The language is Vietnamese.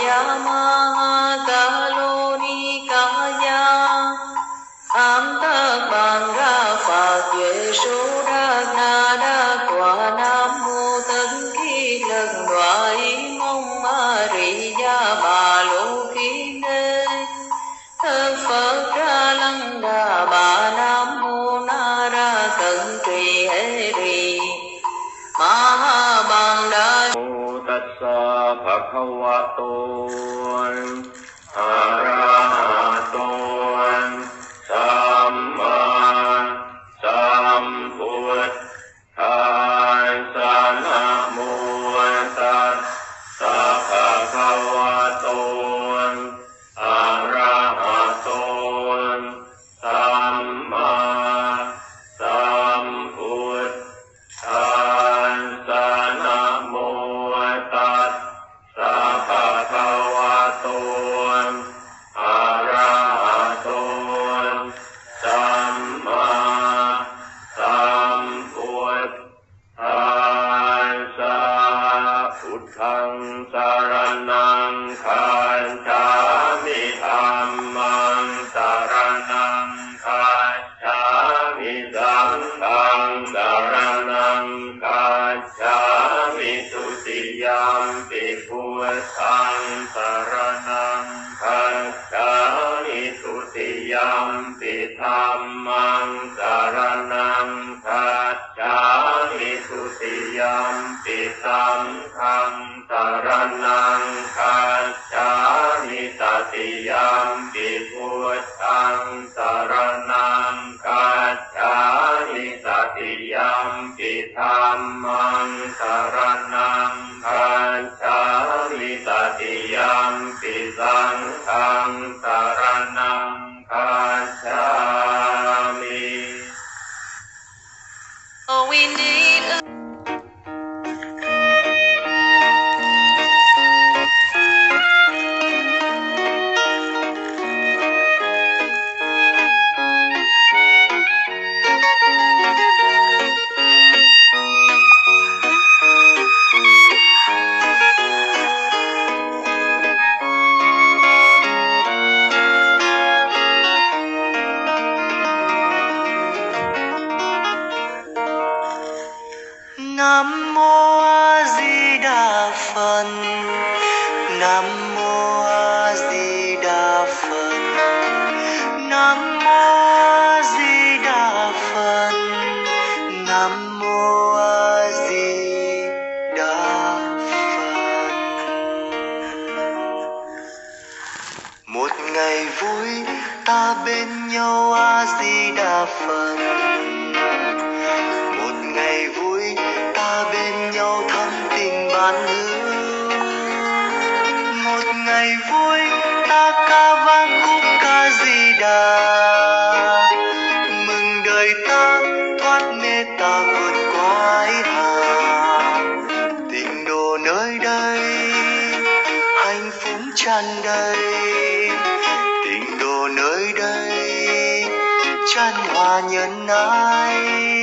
Yama Kaloni Kaya Am Tất Bằng Ra Phật Duệ Số Đa Na Đa Quả Nam Mô Tất Kỳ Lần Đoại Mong Maria Bà Lô Khi Nê Thơ Phật Ra Lăng Đà Bà Nam Mô Na Ra Tận Trì Hê Rì Ma Ha Bằng Đa Tassa Bhagavato Arahato Samma Sambuddhassa Namo Tassa Bhagavato Arahato Samma Sambuddhassa Namo Tassa Bhagavato Arahato Samma Sambuddhassa Buddhaṃ Saraṇaṃ Gacchāmi Dhammaṃ Saraṇaṃ Gacchāmi Saṅghāṃ Saraṇaṃ Gacchāmi Tutiyaṃpi Buddhaṃ Saraṇaṃ Gacchāmi Tutiyaṃpi Dhammaṃ Saraṇaṃ Gacchāmi Tutiyaṃpi Saṅghāṃ Saraṇaṃ Gacchāmi Tatiyampi Buddhaṃ Saraṇaṃ Gacchāmi Tatiyampi Dhammaṃ Saraṇaṃ Gacchāmi Tatiyampi Saṅghāṃ Saraṇaṃ Gacchāmi. Oh, we need a Nam Mô A Di Đà Phật. Nam Mô A Di Đà Phật. Nam Mô A Di Đà Phật. Nam Mô A Di Đà Phật. Một ngày vui ta bên nhau A Di Đà Phật. Một ngày vui ta bên nhau thắm tình bạn hữu. Một ngày vui ta ca vang khúc ca Di Đà. Mừng đời ta thoát mê ta vượt qua ái hà. Tịnh độ nơi đây hạnh phúc tràn đầy. Tịnh độ nơi đây chan hòa nhân ái.